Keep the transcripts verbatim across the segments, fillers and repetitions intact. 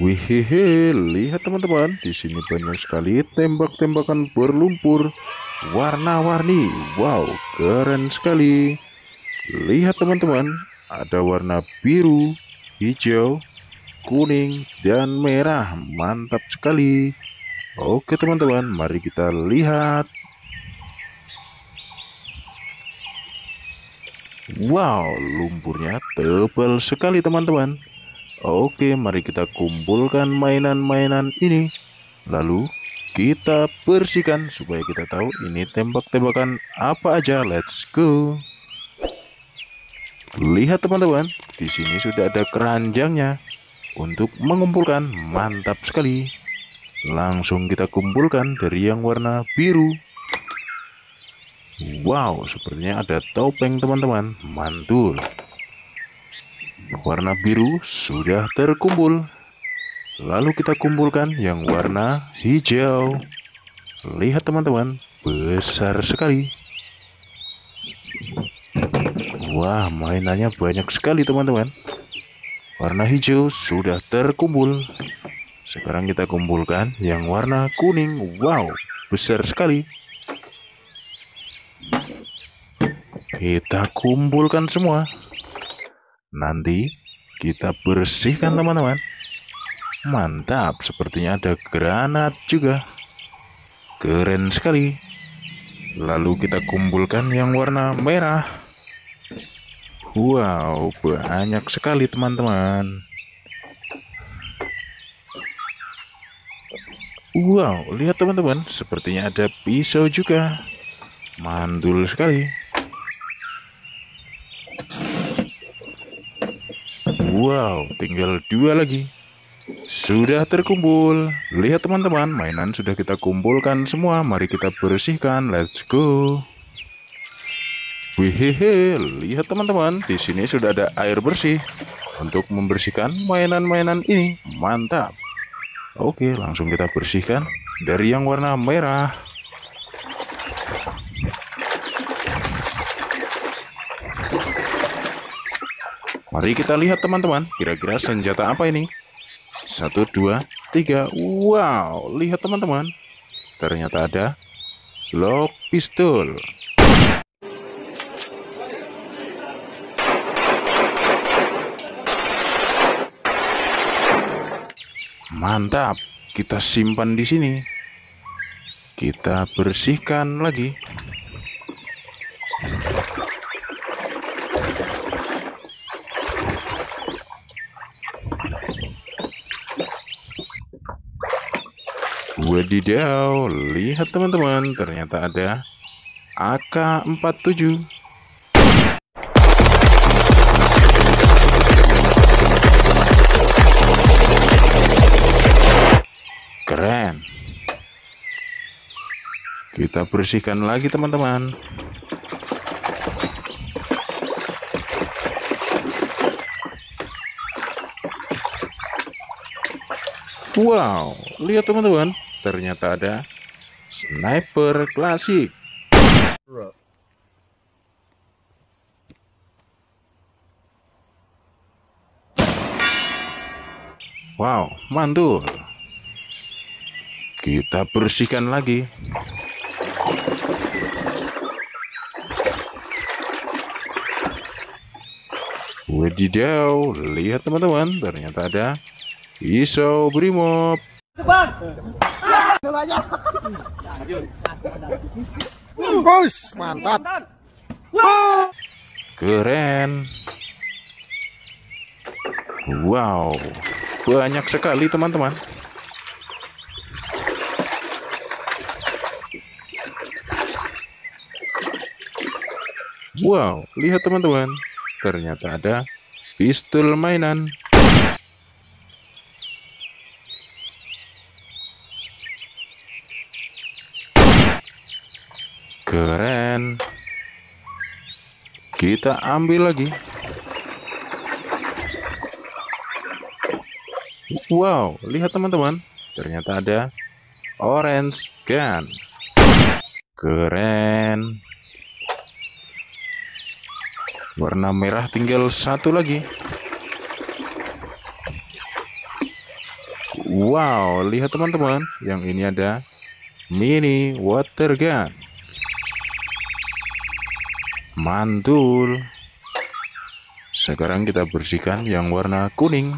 Wihihi, lihat teman-teman, di sini banyak sekali tembak-tembakan berlumpur warna-warni. Wow, keren sekali. Lihat teman-teman, ada warna biru, hijau, kuning, dan merah. Mantap sekali. Oke teman-teman, mari kita lihat. Wow, lumpurnya tebal sekali teman-teman. Oke, mari kita kumpulkan mainan-mainan ini. Lalu kita bersihkan supaya kita tahu ini tembak-tembakan apa aja. Let's go. Lihat teman-teman, di sini sudah ada keranjangnya untuk mengumpulkan. Mantap sekali. Langsung kita kumpulkan dari yang warna biru. Wow, sepertinya ada topeng teman-teman. Mantul. Warna biru sudah terkumpul. Lalu kita kumpulkan yang warna hijau. Lihat teman-teman, besar sekali. Wah, mainannya banyak sekali teman-teman. Warna hijau sudah terkumpul. Sekarang kita kumpulkan yang warna kuning. Wow, besar sekali. Kita kumpulkan semua. Nanti kita bersihkan teman-teman. Mantap, sepertinya ada granat juga. Keren sekali. Lalu kita kumpulkan yang warna merah. Wow, banyak sekali teman-teman. Wow, lihat teman-teman, sepertinya ada pisau juga. Mantul sekali. Wow, tinggal dua lagi. Sudah terkumpul. Lihat teman-teman, mainan sudah kita kumpulkan semua. Mari kita bersihkan. Let's go. Wihehe, lihat teman-teman, di sini sudah ada air bersih untuk membersihkan mainan-mainan ini. Mantap. Oke, langsung kita bersihkan dari yang warna merah. Mari kita lihat teman-teman, kira-kira senjata apa ini? Satu, dua, tiga. Wow, lihat teman-teman. Ternyata ada lock pistol. Mantap, kita simpan di sini. Kita bersihkan lagi. Wadidaw, lihat teman-teman, ternyata ada A K empat tujuh. Keren. Kita bersihkan lagi teman-teman. Wow, lihat teman-teman, ternyata ada sniper klasik. Wow, mantul. Kita bersihkan lagi. Wadidaw, lihat teman-teman, ternyata ada pisau brimob. Bos, mantap. Keren. Wow, banyak sekali teman-teman. Wow, lihat teman-teman, ternyata ada pistol mainan. Keren. Kita ambil lagi. Wow, lihat teman-teman, ternyata ada orange gun. Keren. Warna merah tinggal satu lagi. Wow, lihat teman-teman, yang ini ada mini water gun. Mantul. Sekarang kita bersihkan yang warna kuning.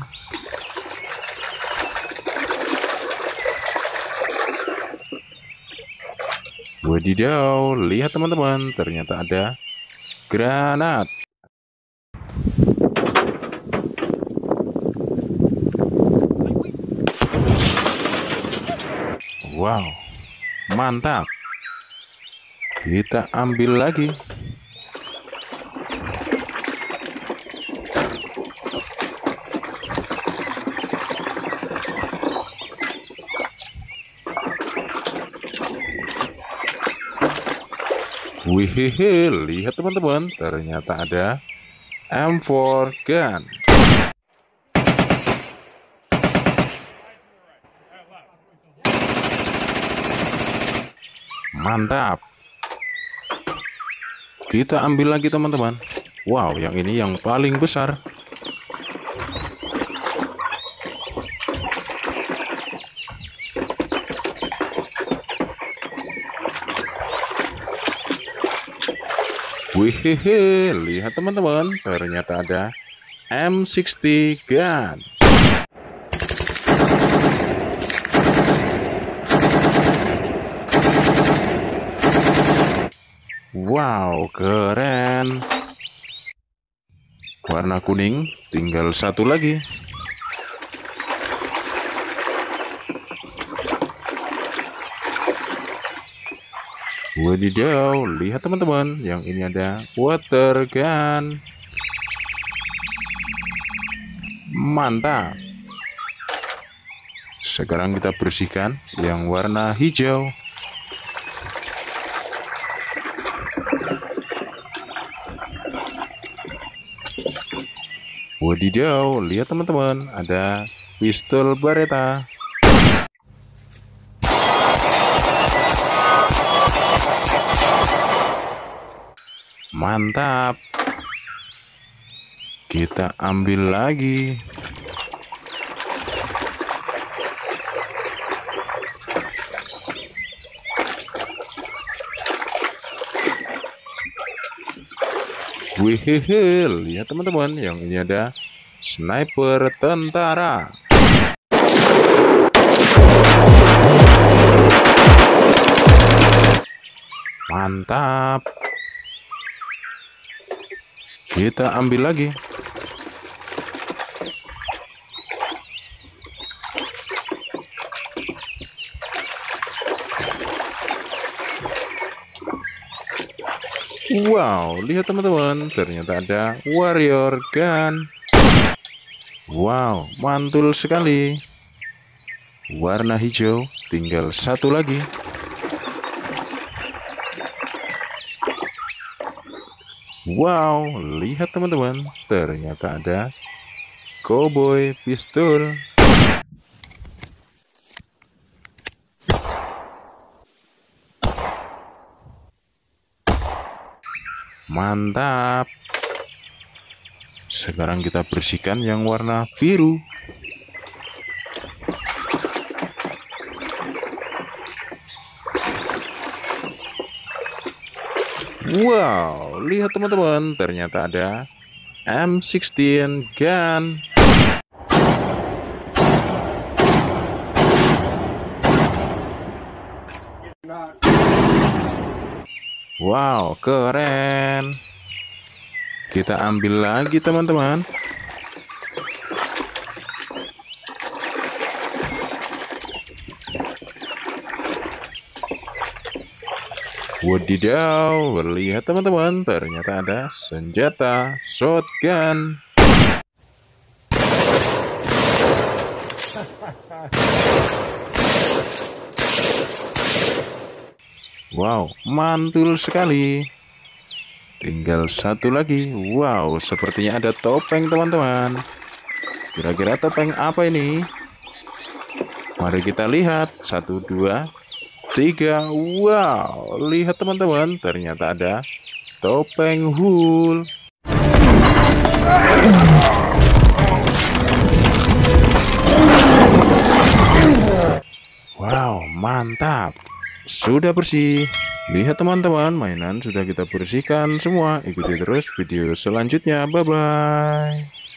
Wadidaw, lihat teman-teman, ternyata ada granat. Wow, mantap. Kita ambil lagi. Wihihi, lihat teman-teman, ternyata ada M four gun. Mantap. Kita ambil lagi teman-teman. Wow, yang ini yang paling besar. Wihihi, lihat teman-teman, ternyata ada M sixty gun. Wow, keren. Warna kuning, tinggal satu lagi. Wadidaw, lihat teman-teman, yang ini ada water gun. Mantap. Sekarang kita bersihkan yang warna hijau. Wadidaw, lihat teman-teman, ada pistol Beretta. Mantap. Kita ambil lagi. Wihihi, lihat teman-teman, yang ini ada sniper tentara. Mantap. Kita ambil lagi. Wow, lihat teman-teman, ternyata ada warrior gun. Wow, mantul sekali. Warna hijau, tinggal satu lagi. Wow, lihat teman-teman, ternyata ada cowboy pistol. Mantap. Sekarang kita bersihkan yang warna biru. Wow, lihat teman-teman, ternyata ada M sixteen gun. Wow, keren. Kita ambil lagi teman-teman. Wadidaw, lihat teman-teman, ternyata ada senjata shotgun. Wow, mantul sekali. Tinggal satu lagi. Wow, sepertinya ada topeng teman-teman. Kira-kira topeng apa ini? Mari kita lihat. Satu, dua, tiga. Wow, lihat teman-teman, ternyata ada topeng Hulk. Wow, mantap. Sudah bersih. Lihat teman-teman, mainan sudah kita bersihkan semua. Ikuti terus video selanjutnya. Bye-bye.